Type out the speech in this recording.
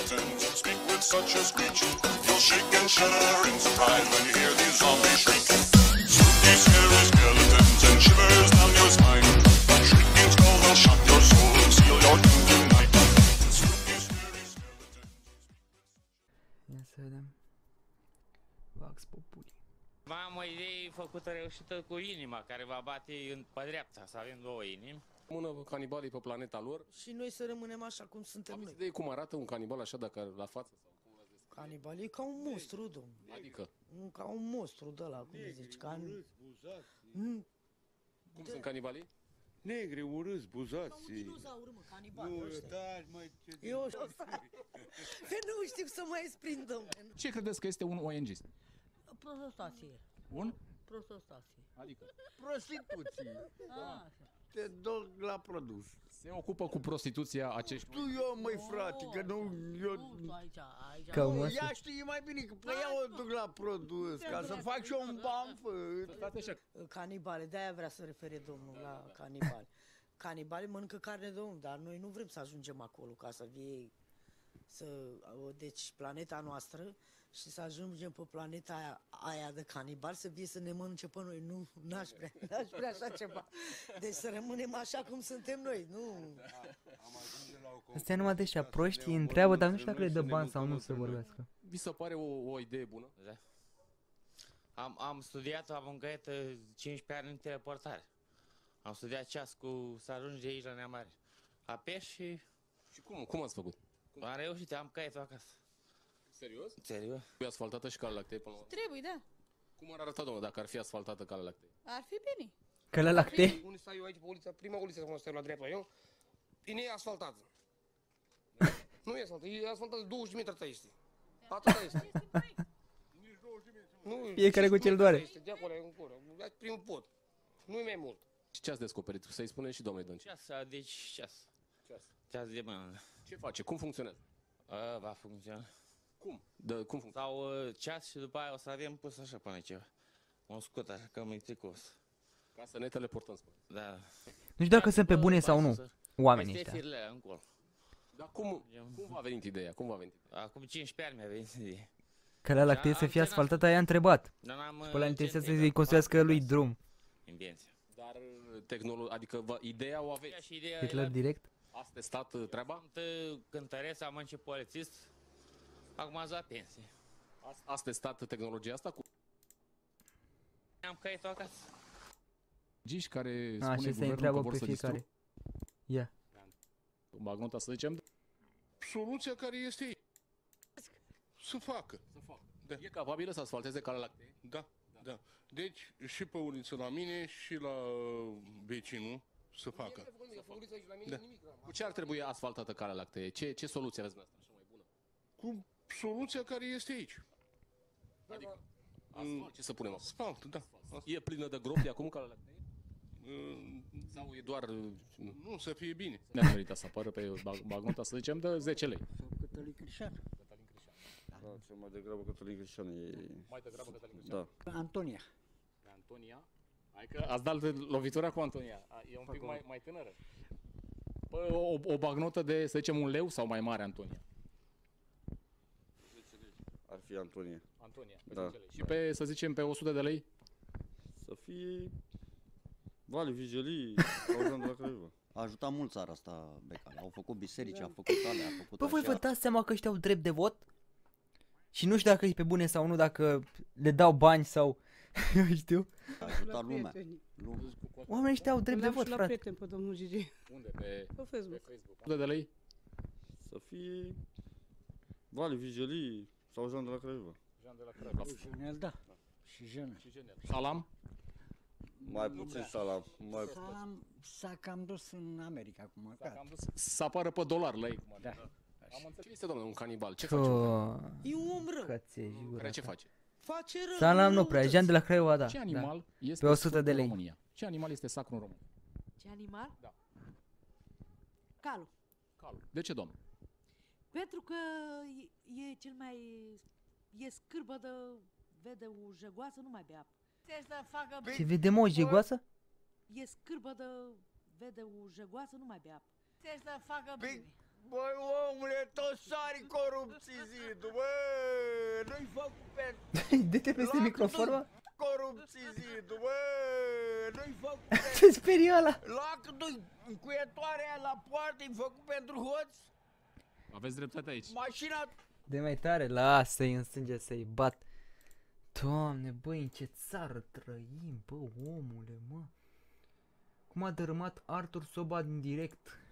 skeletons speak with such a screech. You'll shake and shudder in surprise when you hear these zombies shriek. Spooky, scary skeletons and shivers down your spine. A shrieking skull will shock your soul and seal your doom tonight. Spooky, scary skeletons. Ia să vedem. Vox Populi. Am o idee făcută reușită cu inima, care va bate pe dreapta, să avem două inimi. Mână canibalii pe planeta lor. Și noi să rămânem așa cum suntem noi. Idee cum arată un canibal așa dacă la față sau cum l-ați descris? Canibal e ca un monstru, domnule. Adică Ca un monstru de ăla, cum zici, cum sunt canibalii? Negri, urâți, buzați. Ca un dinozaur, mă, canibal. Nu, taci, măi, ce... Eu nu știu să mai sprind, domnule. Ce credeți că este un ONG-ist? Prostostație. Un? Prostostație. Adică? Prostituție. Te duc la produs. Se ocupă cu prostituția acești... Tu eu, măi, frate, că nu... Eu... Aici. Cam Nu, asta. ea știe mai bine, că pe ea o duc la produs, ca să fac și eu un bamfă. Canibale, de-aia vrea să refere domnul la canibale. Canibale mănâncă carne de om, dar noi nu vrem să ajungem acolo, ca să vie... Deci planeta noastră și să ajungem pe planeta aia de canibali, să vie să ne mănânce pe noi. Nu, n-aș vrea așa ceva. Deci să rămânem așa cum suntem noi, nu... Astea numai de ăștia proști îi întreabă, dar nu știu dacă le dă bani sau nu să vorbească. Vi se pare o idee bună? Da. Am studiat, am încheiat 15 ani în teleportare. Am studiat ceas cu să ajungi de aici la Neamare. Apeși și... Și cum ați făcut? Am reușit, am caietul acasă. Serios? Serios? E asfaltată și calea lactee până la urmă? Trebuie, da. Cum ar arăta, domnule, dacă ar fi asfaltată calea lactee? Ar fi bine. Că la lacte? Unde stau eu aici pe ulița, prima uliță cum stau la dreapta eu, e neasfaltată. Nu e asfaltată, e asfaltată 20 metri atâta este. Atâta este. Nu, Fiecare cu ce-l doare. Este, de acolo e încolo, primul pod. Nu e mai mult. Și ce ați descoperit? Să-i spuneți și domnului Dăncilă. Ceas, deci ceas. Ceas de mână. Ce face? Cum funcționează? Va funcționa. Cum? Cum funcționează? Sau ceas și după aia o să avem pus așa până ceva. Un scut așa, cam electricos. Ca să ne teleportăm, spune. Da. Nu știu dacă sunt pe bune sau nu oamenii Este ăștia. firele încolo. Dar cum v-a venit ideea? Cum v-a venit? Acum 15 ani mi-a venit ideea. Că la lactee să fie asfaltată, aia a întrebat. Dar n-am... Și pe ăla interesează să-i construiască lui drum. Invenția. Dar adică ideea o aveți. Și ideea Hitler direct? Ați testat treaba? Sunt cântăreț, am început polițist. Acum ați la pensie. Ați testat tehnologia asta cu... Am caietul acasă. Giși care A, spune și se guvernul că întreabă vor pe să fiecare. Ia. bagnota, să zicem. Soluția care este aici. Să facă. Da. E capabilă să asfalteze calea lactee? Da. Deci și pe uliță la mine și la vecinul să facă. Da. Cu ce ar trebui asfaltată calea lactee? Ce soluție aveți dumneavoastră așa mai bună? Cu soluția care este aici. Adică asfalt, ce să punem acolo? Asfalt, da. E plină de gropi acum calea lactee? Sau e doar... Nu, să fie bine. Ne-a meritat să apară pe bagnota, să zicem, de 10 lei. Cătălin Crișan. Da, cel mai degrabă Cătălin Crișan e... Mai degrabă Cătălin Crișan? Da. Antonia. Antonia? Hai că ați dat lovitura cu Antonia. E un pic mai tânără. Păi, o bagnotă de, să zicem, 1 leu sau mai mare, Antonia? Ar fi Antonia. Antonia, pe Da. 10 lei. Și pe, să zicem, pe 100 de lei? Să fie... Vale, Vigilii, Auzan de la Craiova. A ajutat mult țara asta, Becali. Au făcut biserici, a făcut alea, a făcut Bă, voi așa. vă dați seama că ăștia au drept de vot? Și nu știu dacă e pe bune sau nu, dacă le dau bani sau... Eu știu. A ajutat lumea. Oamenii ăștia au drept de vot, la frate. prieten pe domnul Gigi. Unde? Pe Facebook. 100 de lei? Să fie... Vale, Vigilii, sau Jean de la Craiova. Jean de la Craiova. Junel, da. Și Junel. Salam? Mai puțin salam. Mai S-a cam dus în America acum. Să apară pe dolar la ei. Da. Ce este, domnule, un canibal? Ce Că... face un canibal? E un om rău. Care ce face? Face rău. Salam nu prea, Jean de la Craiova, da. Ce animal este Pe 100 de sacru în lei. România? Ce animal este sacru în România? Ce animal? Da. Calul. Calul. De ce, doamnă? Pentru că e cel mai... E scârbă de... Vede o jegoasă, nu mai bea apă. Să facă... Ce vedem o jegoasă? E scârbă de... Vede o jegoasă, nu mai bea apă. Să facă bine. Băi, omule, tot sare mari corupții zidul, bă! Nu-i făcut pentru... Dă-te peste microfon, mă. Corupții zidul, bă! Nu-i făcut pentru... Se sperie ăla. Lacătul încuietoarea la poartă, e făcut pentru hoți? Aveți dreptate aici. Mașina... De mai tare, lasă-i în sânge să-i bat. Doamne, băi, în ce țară trăim, bă, omule, mă. Cum a dărâmat Arthur soba din direct.